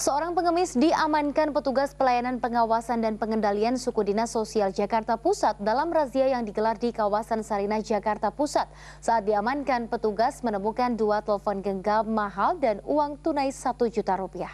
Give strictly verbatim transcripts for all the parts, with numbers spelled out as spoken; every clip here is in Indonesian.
Seorang pengemis diamankan petugas pelayanan pengawasan dan pengendalian Suku Dinas Sosial Jakarta Pusat dalam razia yang digelar di kawasan Sarinah, Jakarta Pusat. Saat diamankan, petugas menemukan dua telepon genggam mahal dan uang tunai satu juta rupiah.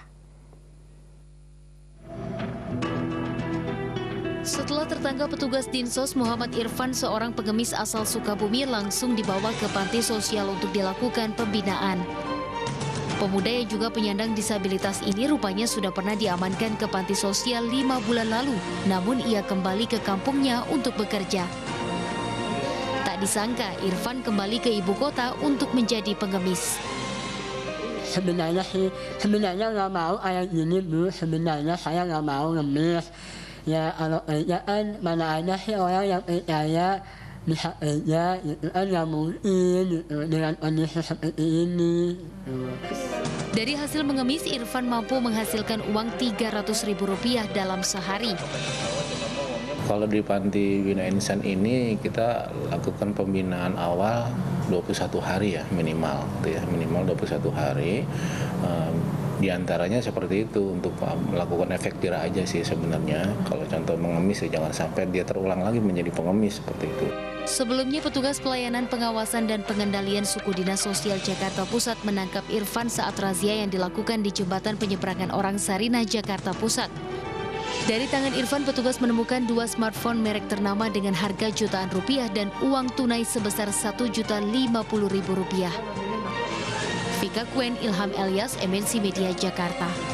Setelah tertangkap petugas Dinsos, Muhammad Irfan, seorang pengemis asal Sukabumi, langsung dibawa ke panti sosial untuk dilakukan pembinaan. Pemuda yang juga penyandang disabilitas ini rupanya sudah pernah diamankan ke panti sosial lima bulan lalu, namun ia kembali ke kampungnya untuk bekerja. Tak disangka, Irfan kembali ke ibu kota untuk menjadi pengemis. Sebenarnya sih, sebenarnya nggak mau kayak gini Bu, sebenarnya saya nggak mau ngemis. Ya kalau kerjaan mana ada sih orang yang percaya bisa kerja, gitu kan nggak mungkin gitu, dengan kondisi seperti ini. Gitu. Dari hasil mengemis, Irfan mampu menghasilkan uang tiga ratus ribu rupiah dalam sehari. Kalau di Panti Bina Insan ini kita lakukan pembinaan awal dua puluh satu hari ya minimal, gitu ya, minimal dua puluh satu hari. Um, Di antaranya seperti itu untuk melakukan efek jerah aja sih sebenarnya. Kalau contoh mengemis ya jangan sampai dia terulang lagi menjadi pengemis seperti itu. Sebelumnya, petugas pelayanan pengawasan dan pengendalian Suku Dinas Sosial Jakarta Pusat menangkap Irfan saat razia yang dilakukan di jembatan penyeberangan orang Sarinah, Jakarta Pusat. Dari tangan Irfan, petugas menemukan dua smartphone merek ternama dengan harga jutaan rupiah dan uang tunai sebesar satu juta lima puluh ribu rupiah. Vika Kuen, Ilham Elias, M N C Media, Jakarta.